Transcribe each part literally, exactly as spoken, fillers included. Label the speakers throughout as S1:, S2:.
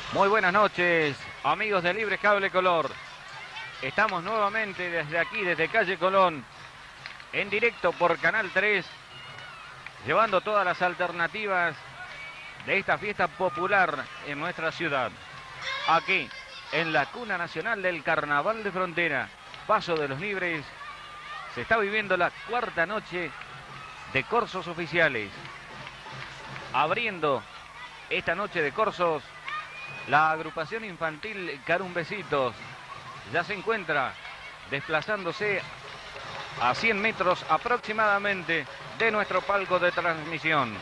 S1: Muy buenas noches, amigos de Libre Cable Color. Estamos nuevamente desde aquí, desde Calle Colón, en directo por Canal tres, llevando todas las alternativas de esta fiesta popular en nuestra ciudad. Aquí, en la cuna nacional del Carnaval de Frontera, Paso de los Libres, se está viviendo la cuarta noche de corsos oficiales. Abriendo esta noche de corsos, la agrupación infantil Carumbecitos ya se encuentra desplazándose a cien metros aproximadamente de nuestro palco de transmisión.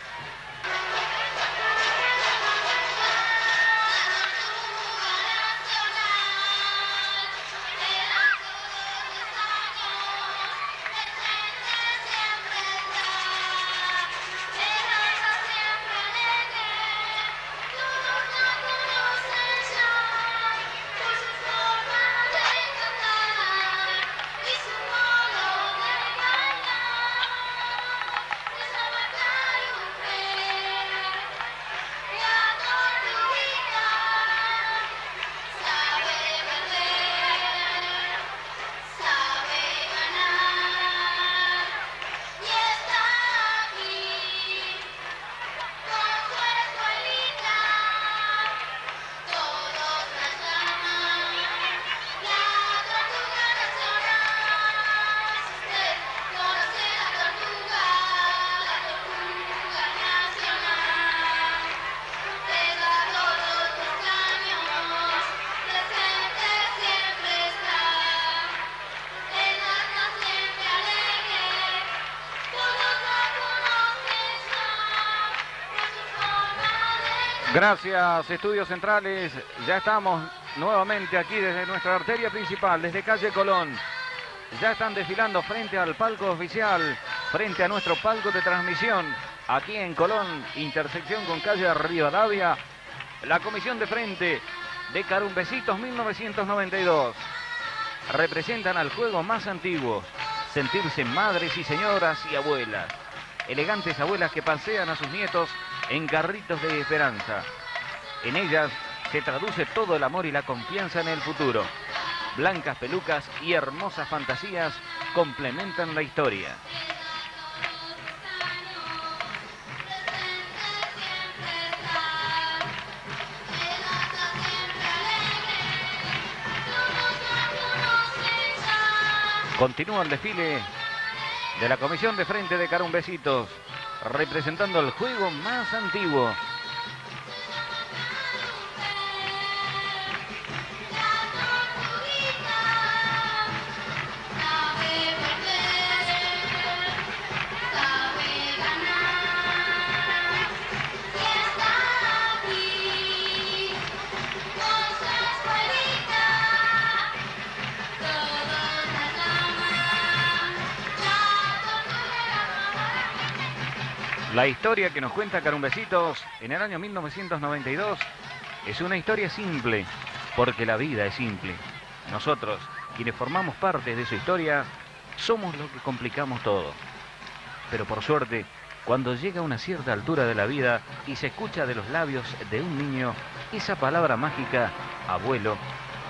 S1: Gracias, Estudios Centrales. Ya estamos nuevamente aquí desde nuestra arteria principal, desde Calle Colón. Ya están desfilando frente al palco oficial, frente a nuestro palco de transmisión, aquí en Colón, intersección con calle Rivadavia, la comisión de frente de Carumbecitos mil novecientos noventa y dos. Representan al juego más antiguo, sentirse madres y señoras y abuelas. Elegantes abuelas que pasean a sus nietos en carritos de esperanza. En ellas se traduce todo el amor y la confianza en el futuro. Blancas pelucas y hermosas fantasías complementan la historia. Continúa el desfile de la comisión de frente de Carumbecitos, representando el juego más antiguo. La historia que nos cuenta Carumbecitos en el año mil novecientos noventa y dos es una historia simple, porque la vida es simple. Nosotros, quienes formamos parte de su historia, somos los que complicamos todo. Pero por suerte, cuando llega a una cierta altura de la vida y se escucha de los labios de un niño esa palabra mágica, abuelo,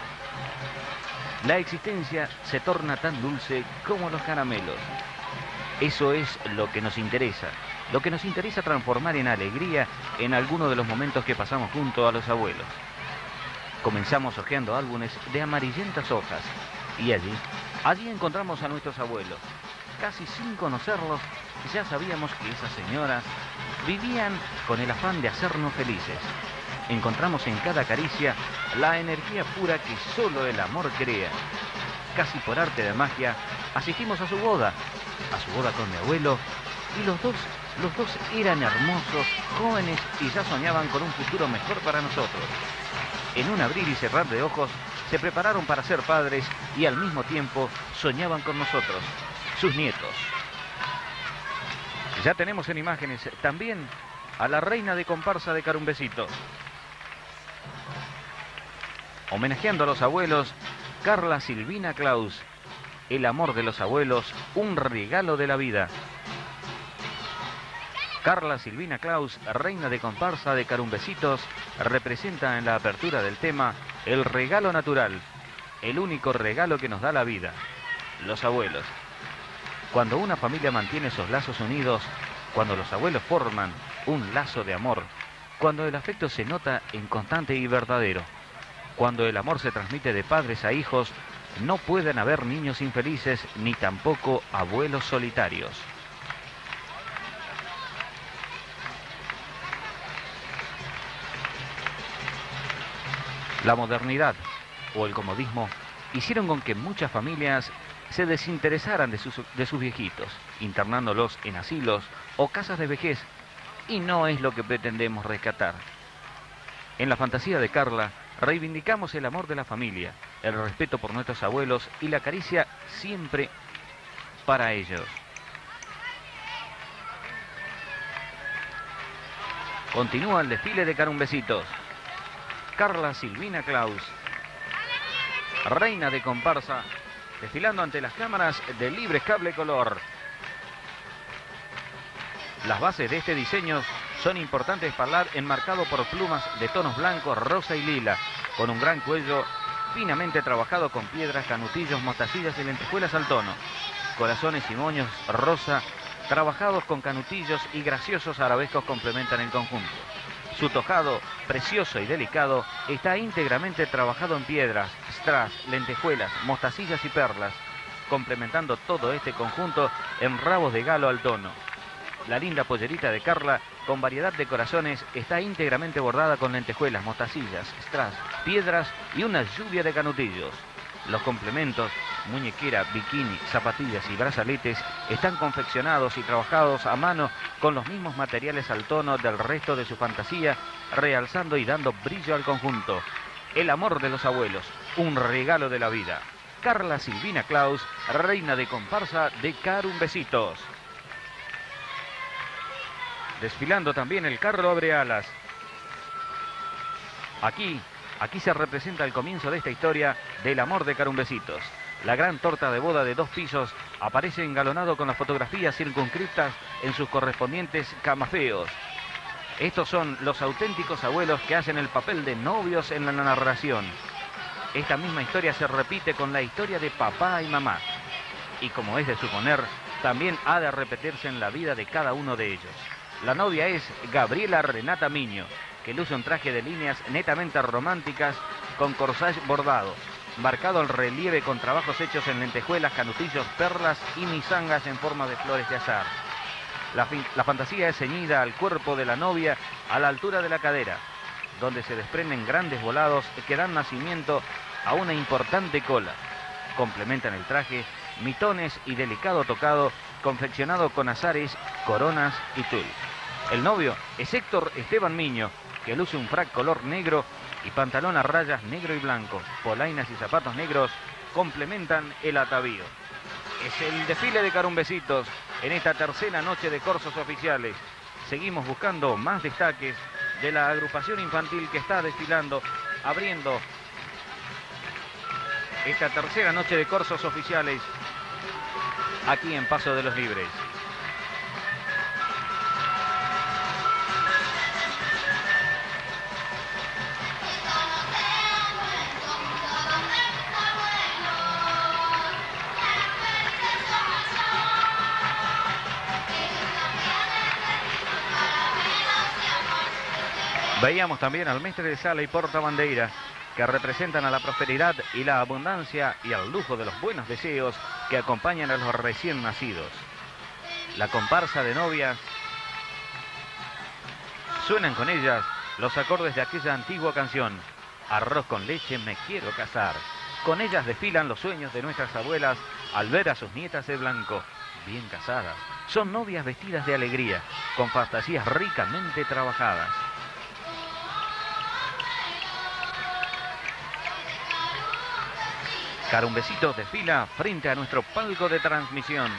S1: la existencia se torna tan dulce como los caramelos. Eso es lo que nos interesa. Lo que nos interesa transformar en alegría en alguno de los momentos que pasamos junto a los abuelos. Comenzamos hojeando álbumes de amarillentas hojas y allí, allí encontramos a nuestros abuelos. Casi sin conocerlos, ya sabíamos que esas señoras vivían con el afán de hacernos felices. Encontramos en cada caricia la energía pura que solo el amor crea. Casi por arte de magia, asistimos a su boda, a su boda con mi abuelo, y los dos Los dos eran hermosos, jóvenes y ya soñaban con un futuro mejor para nosotros. En un abrir y cerrar de ojos, se prepararon para ser padres y al mismo tiempo soñaban con nosotros, sus nietos. Ya tenemos en imágenes también a la reina de comparsa de Carumbecitos. Homenajeando a los abuelos, Carla Silvina Claus. El amor de los abuelos, un regalo de la vida. Carla Silvina Claus, reina de comparsa de Carumbecitos, representa en la apertura del tema el regalo natural, el único regalo que nos da la vida, los abuelos. Cuando una familia mantiene esos lazos unidos, cuando los abuelos forman un lazo de amor, cuando el afecto se nota en constante y verdadero, cuando el amor se transmite de padres a hijos, no pueden haber niños infelices ni tampoco abuelos solitarios. La modernidad o el comodismo hicieron con que muchas familias se desinteresaran de sus, de sus viejitos, internándolos en asilos o casas de vejez, y no es lo que pretendemos rescatar. En la fantasía de Carla, reivindicamos el amor de la familia, el respeto por nuestros abuelos y la caricia siempre para ellos. Continúa el desfile de Carumbecitos. Carla Silvina Claus, reina de comparsa, desfilando ante las cámaras de Libres Cable Color. Las bases de este diseño son importantes espaldar enmarcado por plumas de tonos blancos, rosa y lila, con un gran cuello finamente trabajado con piedras, canutillos, mostacillas y lentejuelas al tono. Corazones y moños rosa, trabajados con canutillos y graciosos arabescos complementan el conjunto. Su tojado, precioso y delicado, está íntegramente trabajado en piedras, strass, lentejuelas, mostacillas y perlas, complementando todo este conjunto en rabos de galo al tono. La linda pollerita de Carla, con variedad de corazones, está íntegramente bordada con lentejuelas, mostacillas, strass, piedras y una lluvia de canutillos. Los complementos, muñequera, bikini, zapatillas y brazaletes, están confeccionados y trabajados a mano con los mismos materiales al tono del resto de su fantasía, realzando y dando brillo al conjunto. El amor de los abuelos, un regalo de la vida. Carla Silvina Claus, reina de comparsa de Carumbecitos. Desfilando también el carro abre alas. Aquí, aquí se representa el comienzo de esta historia del amor de Carumbecitos. La gran torta de boda de dos pisos aparece engalonado con las fotografías circunscriptas en sus correspondientes camafeos. Estos son los auténticos abuelos que hacen el papel de novios en la narración. Esta misma historia se repite con la historia de papá y mamá. Y como es de suponer, también ha de repetirse en la vida de cada uno de ellos. La novia es Gabriela Renata Miño, que luce un traje de líneas netamente románticas con corsage bordado, marcado el relieve con trabajos hechos en lentejuelas, canutillos, perlas y misangas en forma de flores de azahar. La, la fantasía es ceñida al cuerpo de la novia a la altura de la cadera, donde se desprenden grandes volados que dan nacimiento a una importante cola. Complementan el traje mitones y delicado tocado confeccionado con azares, coronas y tul. El novio es Héctor Esteban Miño, que luce un frac color negro y pantalón a rayas negro y blanco. Polainas y zapatos negros complementan el atavío. Es el desfile de Carumbecitos en esta tercera noche de corsos oficiales. Seguimos buscando más destaques de la agrupación infantil que está desfilando, abriendo esta tercera noche de corsos oficiales aquí en Paso de los Libres. Veíamos también al mestre de sala y portabandeira, que representan a la prosperidad y la abundancia y al lujo de los buenos deseos que acompañan a los recién nacidos. La comparsa de novias, suenan con ellas los acordes de aquella antigua canción, Arroz con leche me quiero casar. Con ellas desfilan los sueños de nuestras abuelas al ver a sus nietas de blanco, bien casadas. Son novias vestidas de alegría, con fantasías ricamente trabajadas. Carumbecitos desfila frente a nuestro palco de transmisión.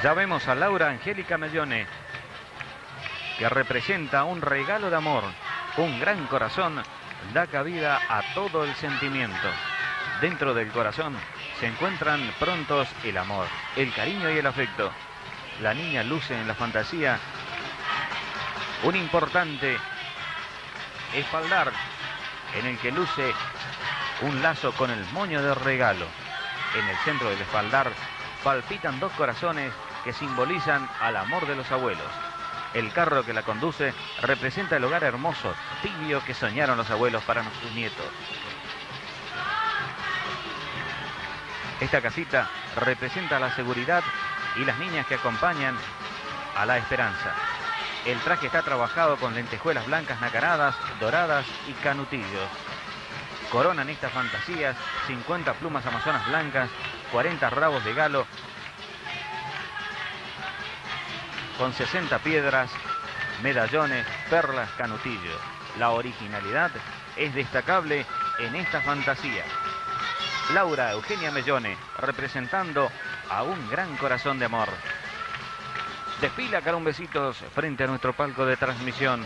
S1: La vemos a Laura Angélica Mellone, que representa un regalo de amor. Un gran corazón da cabida a todo el sentimiento. Dentro del corazón se encuentran prontos el amor, el cariño y el afecto. La niña luce en la fantasía un importante espaldar en el que luce un lazo con el moño de regalo. En el centro del espaldar palpitan dos corazones que simbolizan al amor de los abuelos. El carro que la conduce representa el hogar hermoso, tibio que soñaron los abuelos para sus nietos. Esta casita representa la seguridad y las niñas que acompañan a la esperanza. El traje está trabajado con lentejuelas blancas nacaradas, doradas y canutillos. Coronan estas fantasías cincuenta plumas amazonas blancas, cuarenta rabos de galo, con sesenta piedras, medallones, perlas, canutillos. La originalidad es destacable en esta fantasía. Laura Eugenia Mellone, representando a un gran corazón de amor. Desfila Carumbecitos frente a nuestro palco de transmisión.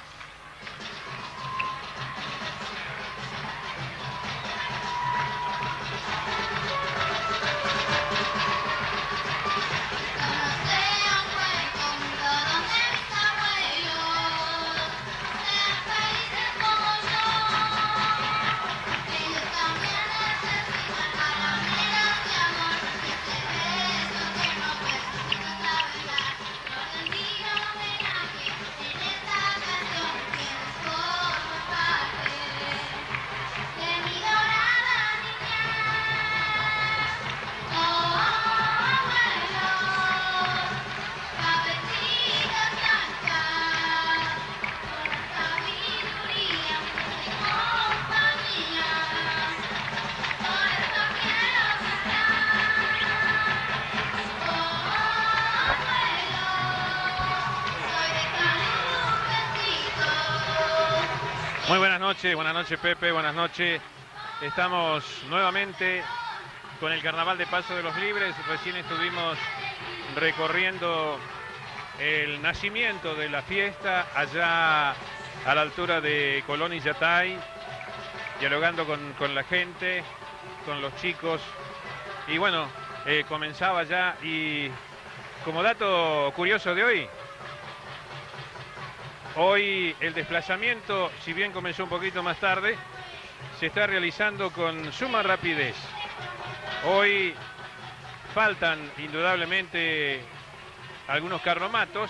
S2: Muy buenas noches, buenas noches Pepe, buenas noches. Estamos nuevamente con el Carnaval de Paso de los Libres. Recién estuvimos recorriendo el nacimiento de la fiesta allá a la altura de Colón y Yatay, dialogando con, con la gente, con los chicos. Y bueno, eh, comenzaba ya y como dato curioso de hoy, Hoy el desplazamiento, si bien comenzó un poquito más tarde, se está realizando con suma rapidez. Hoy faltan indudablemente algunos carromatos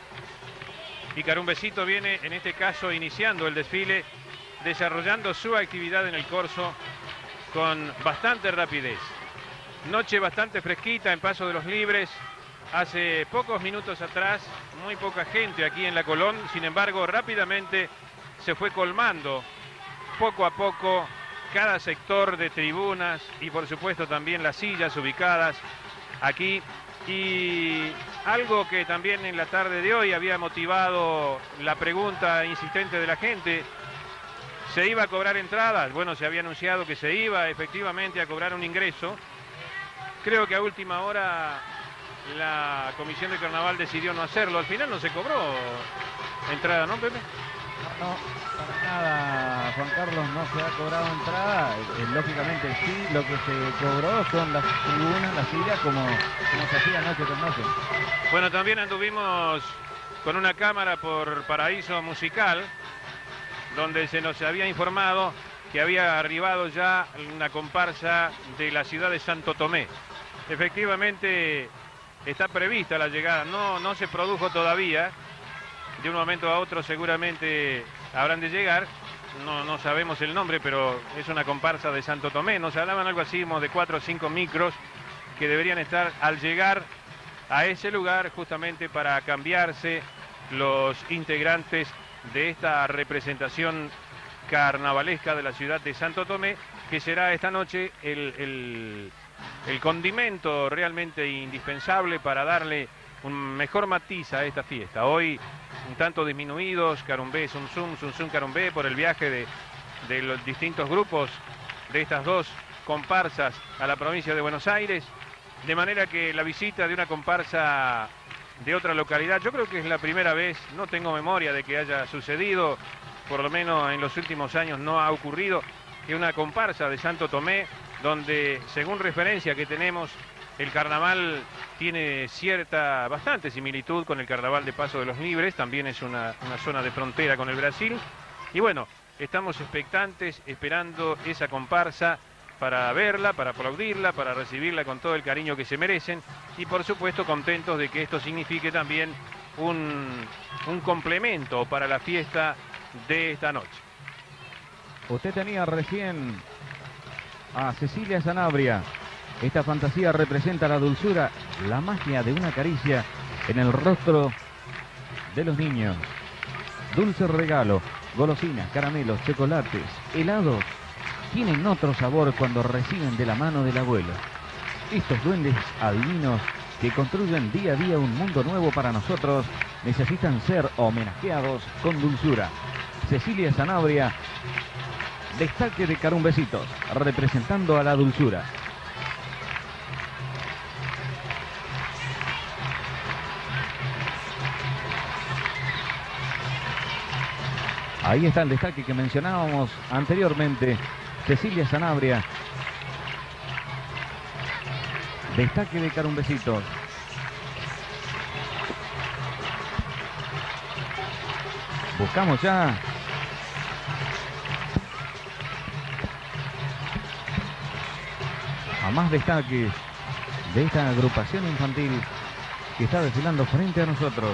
S2: y Carumbecito viene, en este caso, iniciando el desfile, desarrollando su actividad en el corso con bastante rapidez. Noche bastante fresquita en Paso de los Libres. Hace pocos minutos atrás, muy poca gente aquí en la Colón, sin embargo, rápidamente se fue colmando, poco a poco, cada sector de tribunas y por supuesto también las sillas ubicadas aquí. Y algo que también en la tarde de hoy había motivado la pregunta insistente de la gente, ¿se iba a cobrar entradas? Bueno, se había anunciado que se iba efectivamente a cobrar un ingreso. Creo que a última hora la Comisión de Carnaval decidió no hacerlo. Al final no se cobró entrada, ¿no, Pepe?
S3: No, no, para nada, Juan Carlos, no se ha cobrado entrada. Eh, lógicamente sí, lo que se cobró son las tribunas, las sillas, como, como se hacía noche con noche.
S2: Bueno, también anduvimos con una cámara por Paraíso Musical, donde se nos había informado que había arribado ya una comparsa de la ciudad de Santo Tomé. Efectivamente está prevista la llegada, no, no se produjo todavía, de un momento a otro seguramente habrán de llegar, no, no sabemos el nombre, pero es una comparsa de Santo Tomé. Nos hablaban algo así como de cuatro o cinco micros que deberían estar al llegar a ese lugar justamente para cambiarse los integrantes de esta representación carnavalesca de la ciudad de Santo Tomé, que será esta noche el... el el condimento realmente indispensable para darle un mejor matiz a esta fiesta. Hoy un tanto disminuidos, Carumbé, Zum Zum, Zum Zum Carumbé, por el viaje de, de los distintos grupos de estas dos comparsas a la provincia de Buenos Aires. De manera que la visita de una comparsa de otra localidad, yo creo que es la primera vez, no tengo memoria de que haya sucedido, por lo menos en los últimos años no ha ocurrido, que una comparsa de Santo Tomé, donde según referencia que tenemos, el carnaval tiene cierta, bastante similitud con el carnaval de Paso de los Libres, también es una, una zona de frontera con el Brasil, y bueno, estamos expectantes, esperando esa comparsa, para verla, para aplaudirla, para recibirla con todo el cariño que se merecen y por supuesto contentos de que esto signifique también un, un complemento para la fiesta de esta noche.
S3: Usted tenía recién a Cecilia Sanabria. Esta fantasía representa la dulzura, la magia de una caricia en el rostro de los niños. Dulce regalo, golosinas, caramelos, chocolates, helados. Tienen otro sabor cuando reciben de la mano del abuelo. Estos duendes adivinos que construyen día a día un mundo nuevo para nosotros necesitan ser homenajeados con dulzura. Cecilia Sanabria, destaque de Carumbecitos, representando a la dulzura. Ahí está el destaque que mencionábamos anteriormente. Cecilia Sanabria, destaque de Carumbecitos. Buscamos ya a más destaques de esta agrupación infantil que está desfilando frente a nosotros.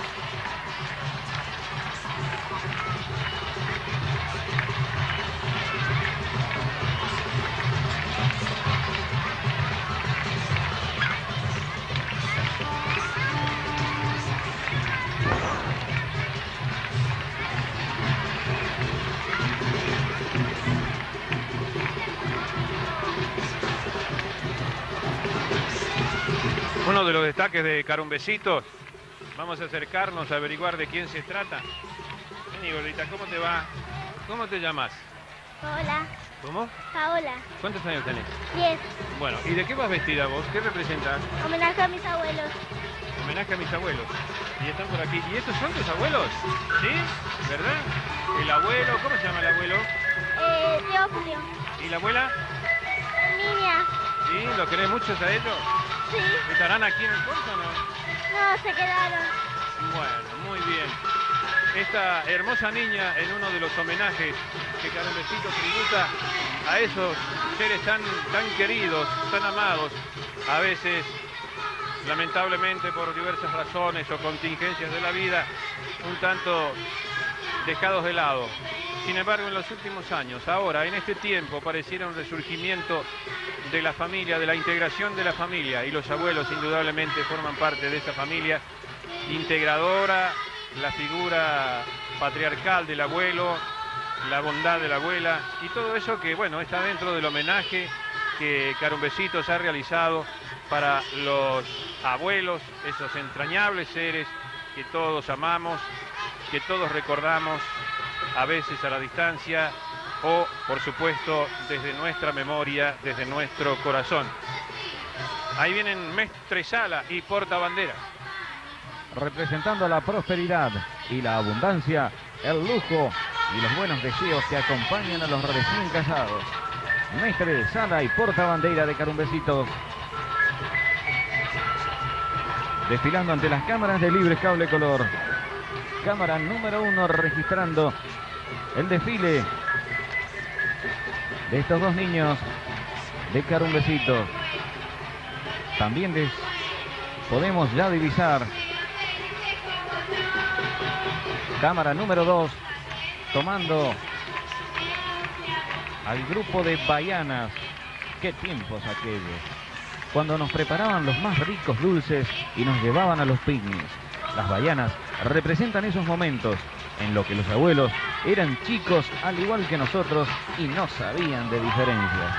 S2: Uno de los destaques de Carumbecitos, vamos a acercarnos a averiguar de quién se trata. Vení, gordita, ¿cómo te va? ¿Cómo te llamas?
S4: Hola,
S2: ¿Cómo?
S4: Paola,
S2: ¿Cuántos años tenés?
S4: diez.
S2: Bueno, ¿y de qué vas vestida vos? ¿Qué representas?
S4: Homenaje a mis abuelos.
S2: Homenaje a mis abuelos. Y están por aquí. ¿Y estos son tus abuelos? ¿Sí? ¿Verdad? El abuelo, ¿cómo se llama el abuelo?
S4: Eh, Teófilo.
S2: ¿Y la abuela?
S4: Niña.
S2: ¿Sí? ¿Lo querés mucho a ellos?
S4: Sí.
S2: ¿Estarán aquí en el corso o no?
S4: No, se quedaron.
S2: Bueno, muy bien. Esta hermosa niña en uno de los homenajes que Carumbecitos tributa a esos seres tan, tan queridos, tan amados, a veces lamentablemente por diversas razones o contingencias de la vida, un tanto dejados de lado. Sin embargo, en los últimos años, ahora, en este tiempo, pareciera un resurgimiento de la familia, de la integración de la familia, y los abuelos indudablemente forman parte de esa familia integradora, la figura patriarcal del abuelo, la bondad de la abuela, y todo eso que, bueno, está dentro del homenaje que Carumbecitos ha realizado para los abuelos, esos entrañables seres que todos amamos, que todos recordamos, a veces a la distancia o, por supuesto, desde nuestra memoria, desde nuestro corazón. Ahí vienen Mestre Sala y Portabandera.
S3: Representando la prosperidad y la abundancia, el lujo y los buenos deseos que acompañan a los recién casados. Mestre Sala y Portabandera de Carumbecitos. Desfilando ante las cámaras de Libre Cable Color. Cámara número uno registrando el desfile de estos dos niños de Carumbecitos. También les podemos ya divisar cámara número dos tomando al grupo de baianas. Qué tiempos aquellos, cuando nos preparaban los más ricos dulces y nos llevaban a los picnics. Las baianas representan esos momentos en los que los abuelos eran chicos al igual que nosotros y no sabían de diferencias.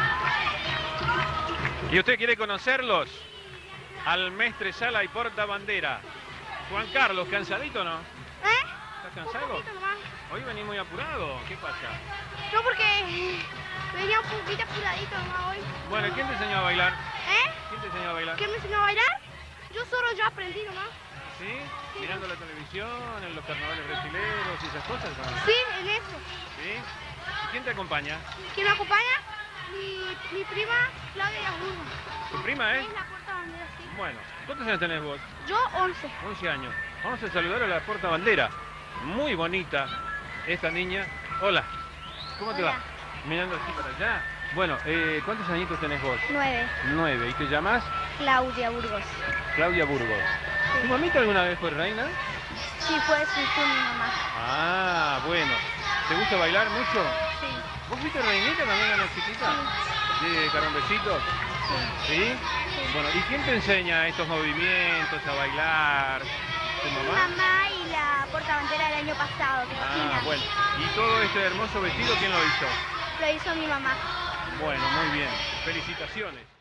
S2: ¿Y usted quiere conocerlos? Al Mestre Sala y Portabandera. Juan Carlos, ¿cansadito o no?
S4: ¿Eh?
S2: ¿Estás cansado?
S4: Un poquito nomás.
S2: Hoy venís muy apurado. ¿Qué pasa?
S4: No, porque venía un poquito apuradito nomás hoy.
S2: Bueno, ¿quién te enseñó a bailar?
S4: ¿Eh?
S2: ¿Quién te enseñó a bailar?
S5: ¿Quién me enseñó a bailar? Yo solo ya aprendí nomás.
S2: ¿Sí? Mirando la televisión, en los carnavales brasileños y esas cosas. ¿No?
S5: Sí, en eso.
S2: ¿Sí? ¿Y quién te acompaña?
S5: ¿Quién me acompaña? Mi, mi prima Claudia Yaburgo.
S2: ¿Tu prima, eh?
S5: Es la portabandera, sí.
S2: Bueno, ¿cuántos años tenés vos?
S5: Yo once.
S2: once años. Vamos a saludar a la portabandera. Muy bonita esta niña. Hola. ¿Cómo te
S4: Hola.
S2: va? Mirando aquí para allá. Bueno, eh, ¿cuántos añitos tenés vos?
S4: Nueve.
S2: Nueve. ¿Y te llamas?
S4: Claudia Burgos.
S2: Claudia Burgos. ¿Tu mamita alguna vez fue reina?
S4: Sí, fue, sí, fue mi mamá.
S2: Ah, bueno. ¿Te gusta bailar mucho?
S4: Sí.
S2: ¿Vos fuiste reinita también cuando chiquita? ¿De Carambecitos? ¿Sí? Bueno, ¿y quién te enseña estos movimientos, a bailar? ¿Tu
S4: Mi
S2: mamá?
S4: mamá y la portabandera del año pasado, Cristina.
S2: Ah, bueno. ¿Y todo este hermoso vestido quién lo hizo?
S4: Lo hizo mi mamá.
S2: Bueno, muy bien. Felicitaciones.